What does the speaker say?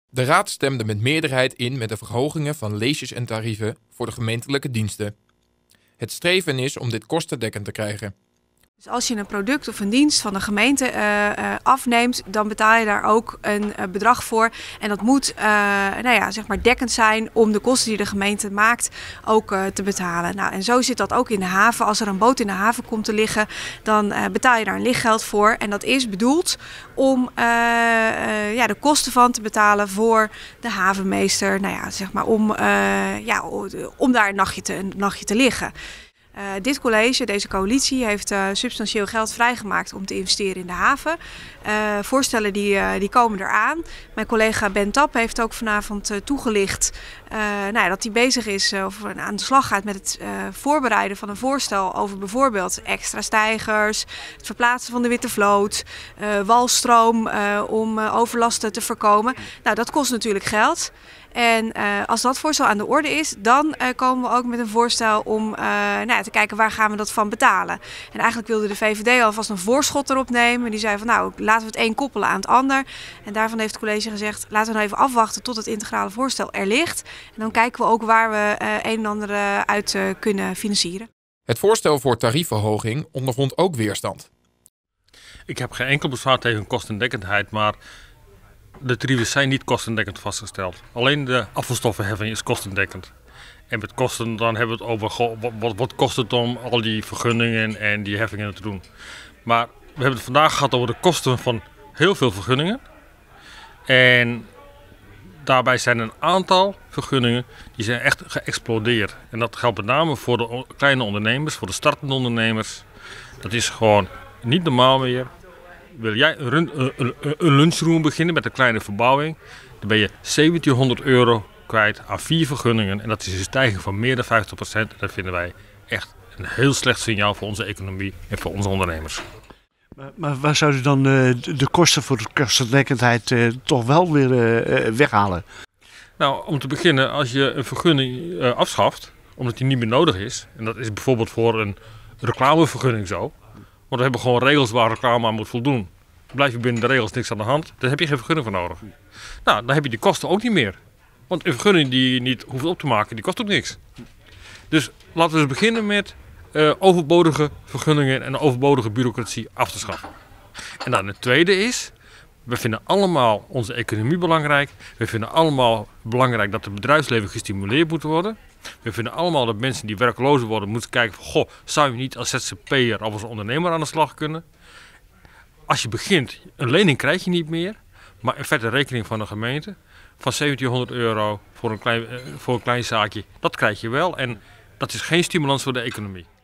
De Raad stemde met meerderheid in met de verhogingen van leesjes en tarieven voor de gemeentelijke diensten. Het streven is om dit kostendekkend te krijgen. Dus als je een product of een dienst van de gemeente afneemt, dan betaal je daar ook een bedrag voor. En dat moet zeg maar dekkend zijn om de kosten die de gemeente maakt ook te betalen. Nou, en zo zit dat ook in de haven. Als er een boot in de haven komt te liggen, dan betaal je daar een lichtgeld voor. En dat is bedoeld om de kosten van te betalen voor de havenmeester. Nou ja, zeg maar om daar een nachtje te liggen. Dit college, deze coalitie, heeft substantieel geld vrijgemaakt om te investeren in de haven. Voorstellen die komen eraan. Mijn collega Ben Tap heeft ook vanavond toegelicht dat hij bezig is of aan de slag gaat met het voorbereiden van een voorstel over bijvoorbeeld extra stijgers, het verplaatsen van de witte vloot, walstroom om overlasten te voorkomen. Nou, dat kost natuurlijk geld. En als dat voorstel aan de orde is, dan komen we ook met een voorstel om te kijken waar gaan we dat van betalen. En eigenlijk wilde de VVD alvast een voorschot erop nemen. Die zei van nou, laten we het een koppelen aan het ander. En daarvan heeft het college gezegd, laten we nou even afwachten tot het integrale voorstel er ligt. En dan kijken we ook waar we een en ander uit kunnen financieren. Het voorstel voor tariefverhoging ondervond ook weerstand. Ik heb geen enkel bezwaar tegen kostendekkendheid, maar de tarieven zijn niet kostendekkend vastgesteld. Alleen de afvalstoffenheffing is kostendekkend. En met kosten dan hebben we het over wat kost het om al die vergunningen en die heffingen te doen. Maar we hebben het vandaag gehad over de kosten van heel veel vergunningen. En daarbij zijn een aantal vergunningen die zijn echt geëxplodeerd. En dat geldt met name voor de kleine ondernemers, voor de startende ondernemers. Dat is gewoon niet normaal meer. Wil jij een lunchroom beginnen met een kleine verbouwing, dan ben je €1700 kwijt aan 4 vergunningen. En dat is een stijging van meer dan 50%. En dat vinden wij echt een heel slecht signaal voor onze economie en voor onze ondernemers. Maar waar zou u dan de kosten voor de kostendekkendheid toch wel weer weghalen? Nou, om te beginnen, als je een vergunning afschaft, omdat die niet meer nodig is, en dat is bijvoorbeeld voor een reclamevergunning zo, want we hebben gewoon regels waar reclame aan moet voldoen. Blijf je binnen de regels, niks aan de hand, dan heb je geen vergunning voor nodig. Nou, dan heb je die kosten ook niet meer. Want een vergunning die je niet hoeft op te maken, die kost ook niks. Dus laten we eens beginnen met overbodige vergunningen en overbodige bureaucratie af te schaffen. En dan het tweede is, we vinden allemaal onze economie belangrijk. We vinden allemaal belangrijk dat het bedrijfsleven gestimuleerd moet worden. We vinden allemaal dat mensen die werkloos worden moeten kijken van, goh, zou je niet als ZZP'er of als ondernemer aan de slag kunnen? Als je begint, een lening krijg je niet meer, maar in feite rekening van de gemeente van €1700 voor een klein zaakje, dat krijg je wel en dat is geen stimulans voor de economie.